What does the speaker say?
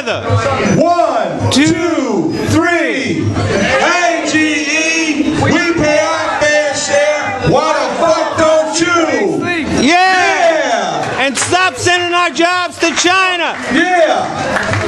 together. 1, 2, 3. Hey, GE, we pay our fair share. Why the fuck don't you? Yeah! And stop sending our jobs to China. Yeah!